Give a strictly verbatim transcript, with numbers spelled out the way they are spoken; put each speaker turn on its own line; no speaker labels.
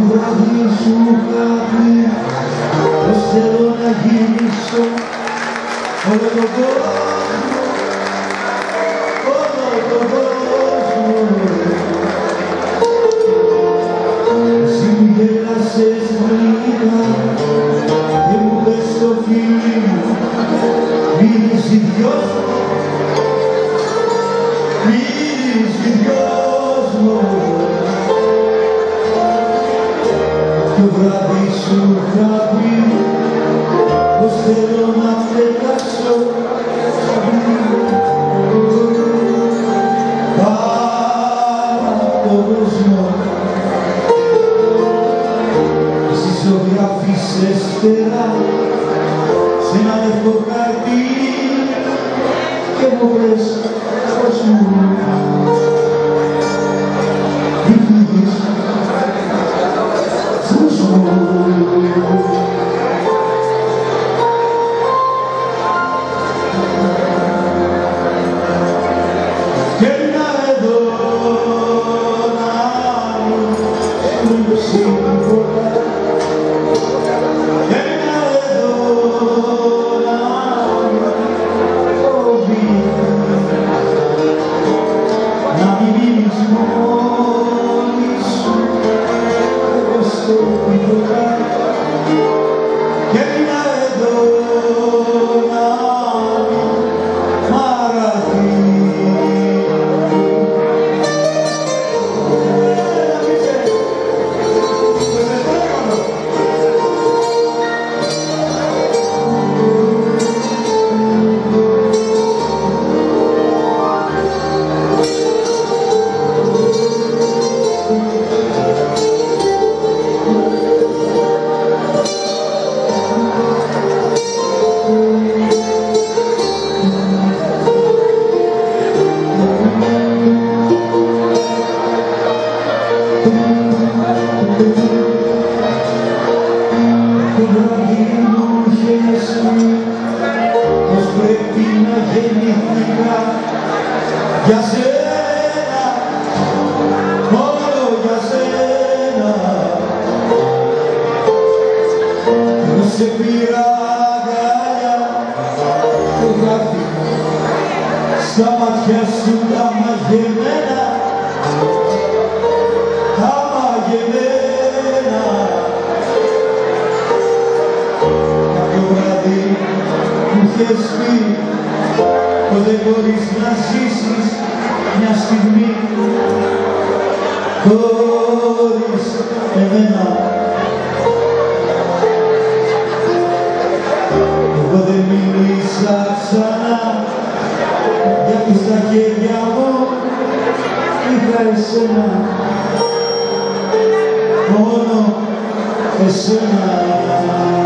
βράδυ σου είχα πει πως θέλω να γυρίσω όλο τον κόσμο, όλο τον κόσμο. Εσύ μου γέλασες λίγα και μου πες στο φίλι μου μυρίζει δυος μου, μυρίζει δυος μου. Το βράδυ σου είχα πει πως θέλω να πετάξω πάνω από τον κόσμο. Εσύ ζωγραφίσες φτερά σε ένα λευκό χαρτί και μου πες πως μου δείχνεις φως μου. Και να εδώ να μου κρύψει τίποτα, και να εδώ να μου φοβεί, να μην μείνεις μόνη σου εγώ στο τίποτα, και να εδώ να μου μαραθεί. Το βράδυ μου είχες πει πως πρέπει να γεννήθηκα για σένα, μόνο για σένα. Εγώ σε πήρα αγκαλιά και χάθηκα στα μάτια σου τα μαγεμένα, τα μαγεμένα. Μου είχες πει πως δεν μπορείς να ζήσεις μια στιγμή χωρίς εμένα. Εγώ δεν μίλησα ξανά γιατί στα χέρια μου είχα εσένα, μόνο εσένα.